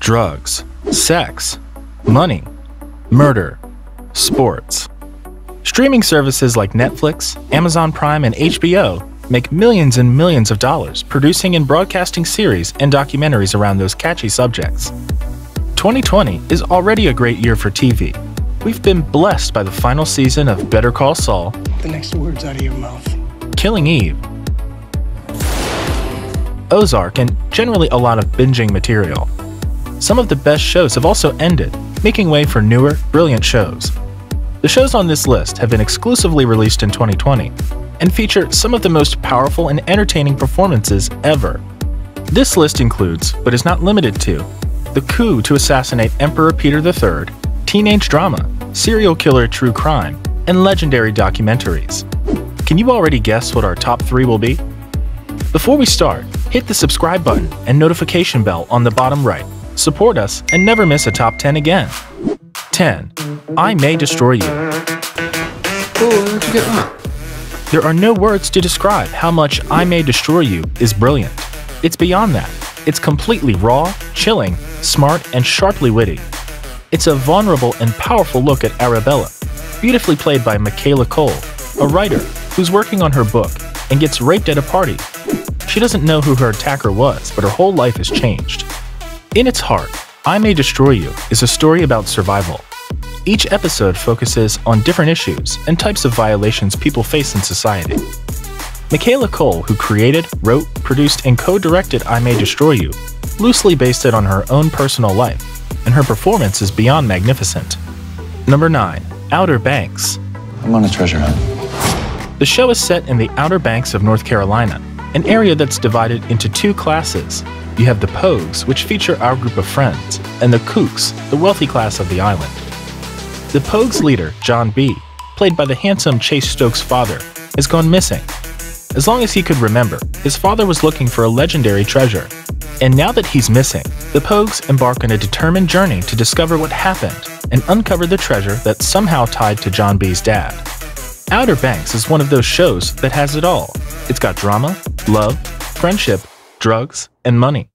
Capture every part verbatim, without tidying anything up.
drugs, sex, money, murder, sports. Streaming services like Netflix, Amazon Prime, and H B O make millions and millions of dollars producing and broadcasting series and documentaries around those catchy subjects. twenty twenty is already a great year for T V. We've been blessed by the final season of Better Call Saul, the next words out of your mouth, Killing Eve, Ozark, and generally a lot of binging material. Some of the best shows have also ended, making way for newer, brilliant shows. The shows on this list have been exclusively released in twenty twenty and feature some of the most powerful and entertaining performances ever. This list includes, but is not limited to, the coup to assassinate Emperor Peter the Third, teenage drama, serial killer true crime, and legendary documentaries. Can you already guess what our top three will be? Before we start, hit the subscribe button and notification bell on the bottom right. Support us and never miss a top ten again. ten. I May Destroy You. Oh, where'd you get that? There are no words to describe how much I May Destroy You is brilliant. It's beyond that. It's completely raw, chilling, smart, and sharply witty. It's a vulnerable and powerful look at Arabella, beautifully played by Michaela Cole, a writer who's working on her book and gets raped at a party. She doesn't know who her attacker was, but her whole life has changed. In its heart, I May Destroy You is a story about survival. Each episode focuses on different issues and types of violations people face in society. Michaela Cole, who created, wrote, produced, and co-directed I May Destroy You, loosely based it on her own personal life, and her performance is beyond magnificent. Number nine. Outer Banks. I'm on a treasure hunt. The show is set in the Outer Banks of North Carolina, an area that's divided into two classes. You have the Pogues, which feature our group of friends, and the Kooks, the wealthy class of the island. The Pogues' leader, John B., played by the handsome Chase Stokes' father, has gone missing. As long as he could remember, his father was looking for a legendary treasure. And now that he's missing, the Pogues embark on a determined journey to discover what happened and uncover the treasure that's somehow tied to John B.'s dad. Outer Banks is one of those shows that has it all. It's got drama, love, friendship, drugs, and money.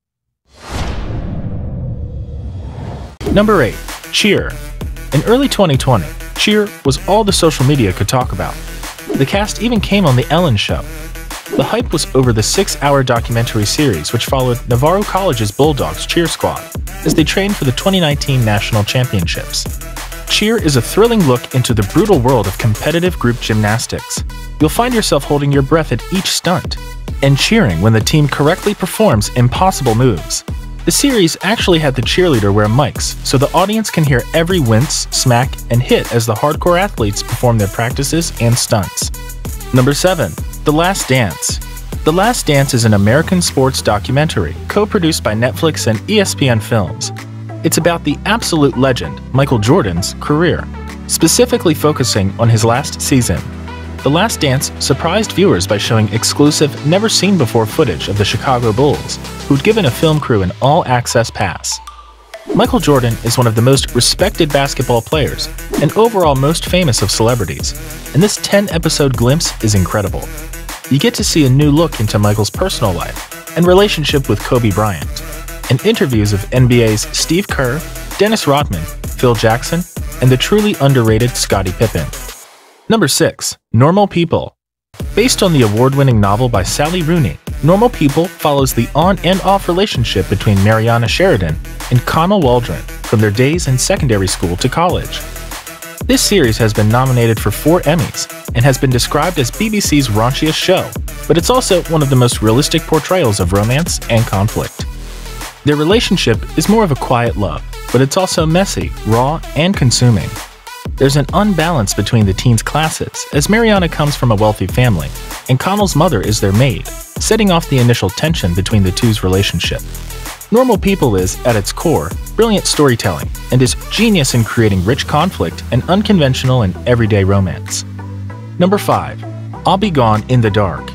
Number eight. Cheer. In early twenty twenty, Cheer was all the social media could talk about. The cast even came on The Ellen Show. The hype was over the six-hour documentary series which followed Navarro College's Bulldogs cheer squad as they trained for the twenty nineteen National Championships. Cheer is a thrilling look into the brutal world of competitive group gymnastics. You'll find yourself holding your breath at each stunt and cheering when the team correctly performs impossible moves. The series actually had the cheerleader wear mics so the audience can hear every wince, smack, and hit as the hardcore athletes perform their practices and stunts. Number seven. The Last Dance. The Last Dance is an American sports documentary co-produced by Netflix and E S P N Films. It's about the absolute legend, Michael Jordan's, career, specifically focusing on his last season. The Last Dance surprised viewers by showing exclusive, never-seen-before footage of the Chicago Bulls, who'd given a film crew an all-access pass. Michael Jordan is one of the most respected basketball players and overall most famous of celebrities, and this ten-episode glimpse is incredible. You get to see a new look into Michael's personal life and relationship with Kobe Bryant, and interviews of N B A's Steve Kerr, Dennis Rodman, Phil Jackson, and the truly underrated Scottie Pippen. Number six. Normal People. Based on the award-winning novel by Sally Rooney, Normal People follows the on and off relationship between Mariana Sheridan and Connell Waldron from their days in secondary school to college. This series has been nominated for four Emmys and has been described as B B C's raunchiest show, but it's also one of the most realistic portrayals of romance and conflict. Their relationship is more of a quiet love, but it's also messy, raw, and consuming. There's an unbalance between the teens' classes, as Mariana comes from a wealthy family, and Connell's mother is their maid, setting off the initial tension between the two's relationship. Normal People is, at its core, brilliant storytelling, and is genius in creating rich conflict and unconventional and everyday romance. Number five. I'll Be Gone in the Dark.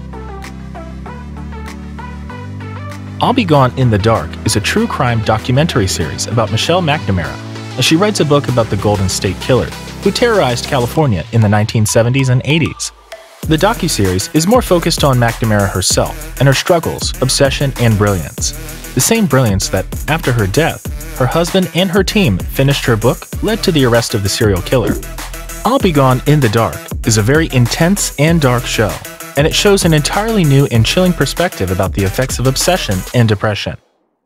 I'll Be Gone in the Dark is a true crime documentary series about Michelle McNamara, as she writes a book about the Golden State Killer, who terrorized California in the nineteen seventies and eighties. The docuseries is more focused on McNamara herself and her struggles, obsession, and brilliance. The same brilliance that, after her death, her husband and her team finished her book led to the arrest of the serial killer. I'll Be Gone in the Dark is a very intense and dark show, and it shows an entirely new and chilling perspective about the effects of obsession and depression.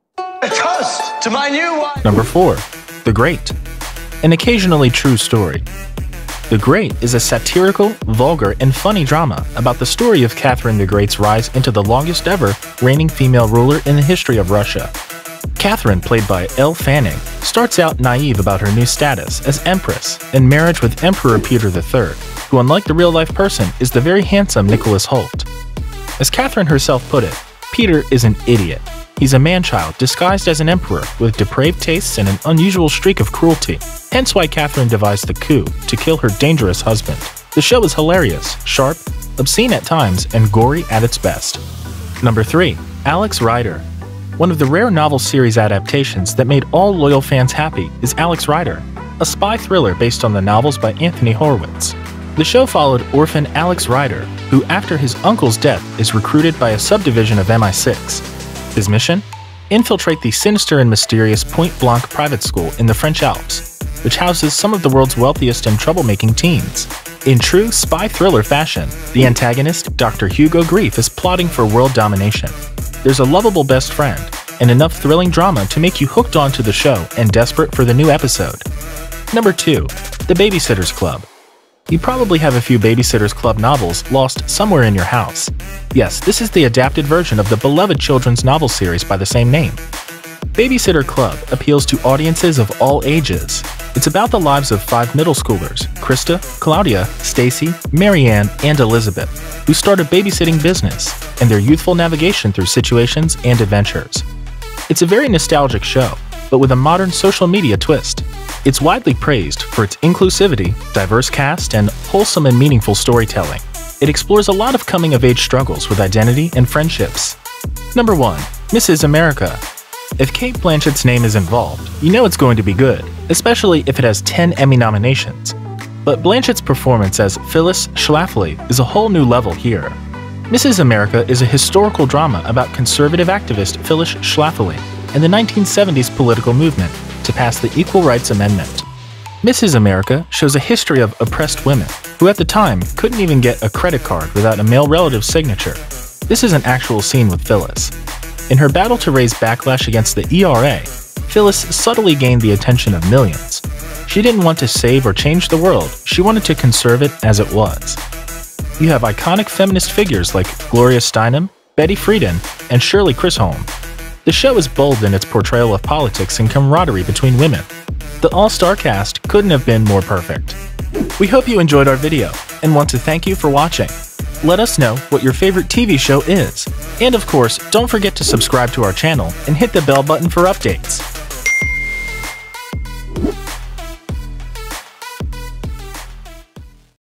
A toast to my new wife. Number four. The Great. An occasionally true story. The Great is a satirical, vulgar, and funny drama about the story of Catherine the Great's rise into the longest ever reigning female ruler in the history of Russia. Catherine, played by Elle Fanning, starts out naive about her new status as Empress and marriage with Emperor Peter the Third, who unlike the real-life person is the very handsome Nicholas Holt. As Catherine herself put it, Peter is an idiot. He's a man-child disguised as an emperor with depraved tastes and an unusual streak of cruelty, hence why Catherine devised the coup to kill her dangerous husband. The show is hilarious, sharp, obscene at times, and gory at its best. Number three. Alex Rider. One of the rare novel series adaptations that made all loyal fans happy is Alex Rider, a spy thriller based on the novels by Anthony Horowitz. The show followed orphan Alex Rider, who after his uncle's death is recruited by a subdivision of M I six. His mission? Infiltrate the sinister and mysterious Point Blanc private school in the French Alps, which houses some of the world's wealthiest and troublemaking teens. In true spy thriller fashion, the antagonist, Doctor Hugo Grief, is plotting for world domination. There's a lovable best friend, and enough thrilling drama to make you hooked onto the show and desperate for the new episode. Number two. The Babysitter's Club. You probably have a few Babysitter's Club novels lost somewhere in your house. Yes, this is the adapted version of the beloved children's novel series by the same name. Babysitter Club appeals to audiences of all ages. It's about the lives of five middle schoolers, Krista, Claudia, Stacy, Marianne, and Elizabeth, who start a babysitting business, and their youthful navigation through situations and adventures. It's a very nostalgic show, but with a modern social media twist. It's widely praised for its inclusivity, diverse cast, and wholesome and meaningful storytelling. It explores a lot of coming-of-age struggles with identity and friendships. Number one. Missus America. If Cate Blanchett's name is involved, you know it's going to be good, especially if it has ten Emmy nominations. But Blanchett's performance as Phyllis Schlafly is a whole new level here. Missus America is a historical drama about conservative activist Phyllis Schlafly and the nineteen seventies political movement to pass the Equal Rights Amendment. Missus America shows a history of oppressed women who at the time couldn't even get a credit card without a male relative's signature. This is an actual scene with Phyllis. In her battle to raise backlash against the E R A, Phyllis subtly gained the attention of millions. She didn't want to save or change the world, she wanted to conserve it as it was. You have iconic feminist figures like Gloria Steinem, Betty Friedan, and Shirley Chisholm. The show is bold in its portrayal of politics and camaraderie between women. The all-star cast couldn't have been more perfect. We hope you enjoyed our video and want to thank you for watching. Let us know what your favorite T V show is. And of course, don't forget to subscribe to our channel and hit the bell button for updates.